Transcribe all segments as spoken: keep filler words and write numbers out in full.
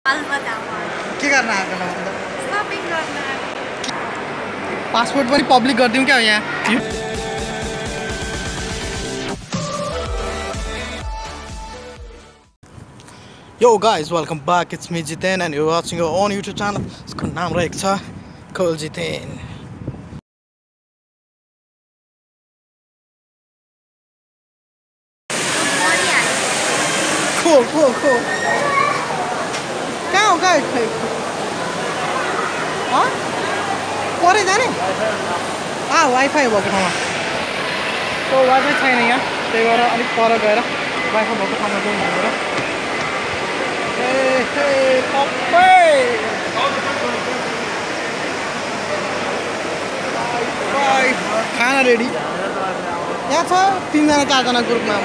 के गर्न आएको न मतलब पासपोर्ट पनि पब्लिक गरिदिउँ क्या यहाँ Yo guys, welcome back. It's me Jiten and you're watching our own YouTube channel. इसको नाम रहेको छ खोल जितेन. खोल खोल खोल. कहाँ हो गाइस? हाँ? परे जाने? आ वाइफाई भएको ठाउँमा. तो वाइफाई छैन यहाँ. त्यही भएर अलिक पर गएर वाइफाई भएको ठाउँमा जाउँ भनेर. Hey, hey, Popeye! Five, खाना रेडी. यहाँ छ तीनजना चारजना ग्रुपमा.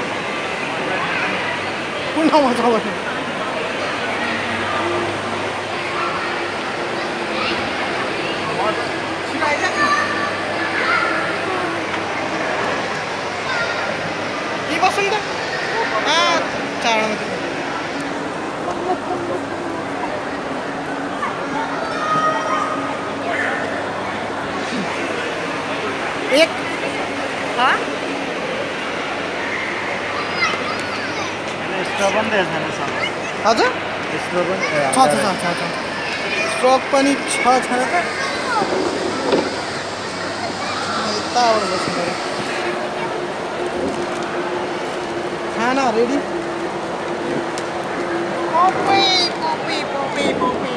कुन ठाउँमा छ भने? के बस्नु त? आ चारजना. एक हाँ स्ट्रोक पनि छैन सर हजुर स्ट्रोक पनि छ छ छ छ स्ट्रोक पनि छ छैन त यताबाट बस्नु पर्यो खाना ready puppy puppy puppy puppy